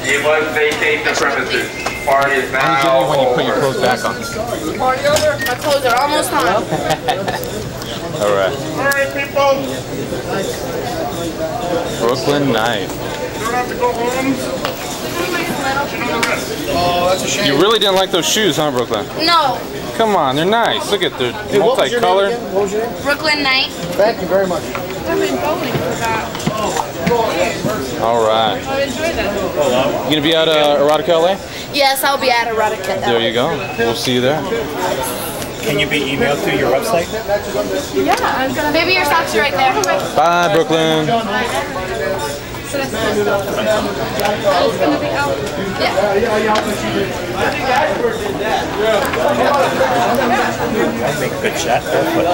You must vacate the premises. Party is now when you put your clothes back on. Party over? My clothes are almost on. Alright. Alright, people. Brooklyn Night. You don't have to go home. Oh, that's a shame. You really didn't like those shoes, huh, Brooklyn? No. Come on, they're nice. Look at the Hey, what was your name multicolored. again? What was your name? Brooklyn Night. Thank you very much. I've been bowling for that. Alright. I enjoy that. You gonna be at Erotica LA? Yes, I'll be at Erotica. There you go. We'll see you there. Can you be emailed through your website? Yeah, I'm gonna. Maybe your socks are right there. Bye, Brooklyn. So that's it's gonna be out. Yeah. I'd make a good shot there, but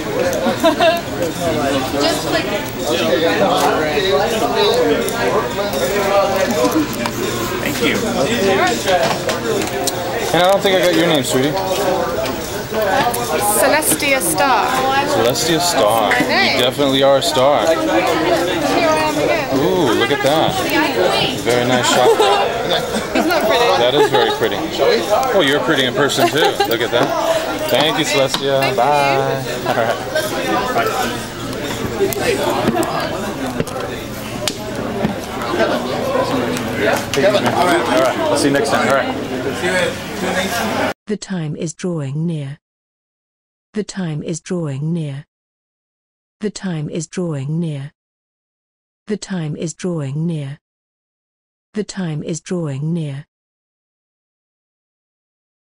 Just click it. thank you. And I don't think I got your name, sweetie. Celestia Star. Celestia Star. my name. You definitely are a star. Here I am again. Ooh, look at that. Very nice shot. He's not pretty. That is very pretty. Oh, you're pretty in person too. Look at that. Thank you, Celestia. Bye. All right. Kevin, all right. All right. I'll see you next time. All right. The time is drawing near. The time is drawing near. The time is drawing near. The time is drawing near. The time is drawing near.